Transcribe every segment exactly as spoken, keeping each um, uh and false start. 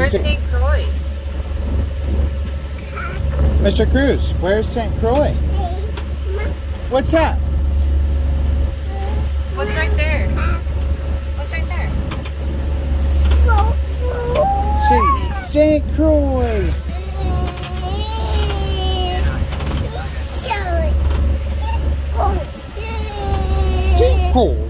Where's Say- Saint Croix? Mister Cruz, where's Saint Croix? What's that? What's right there? What's right there? Say Saint Croix. Saint Croix.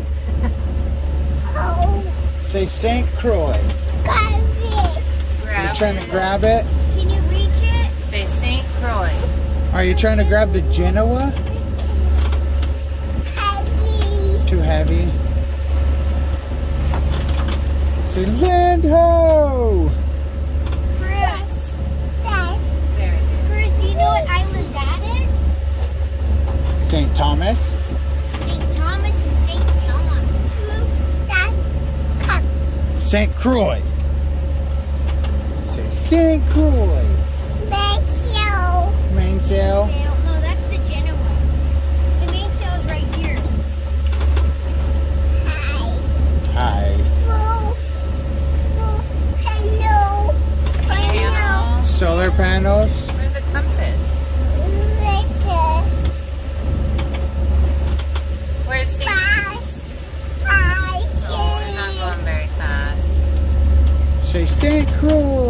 Say Saint Croix. You're Grab trying it. to grab it? Can you reach it? Say Saint Croix. Are you trying to grab the Genoa? It's too heavy. Say Land Ho! Chris. Dad. There it Chris, do you know what island that is? Saint Thomas. Saint Thomas and Saint John. Dad. Saint Croix. Say Saint Croix. Mainsail. Mainsail. No, that's the Genoa. The mainsail is right here. Hi. Hi. Hello. Hello. is. Solar panels. Where's a compass? Where's Saint? Oh, we're not going very fast. Say Saint Croix.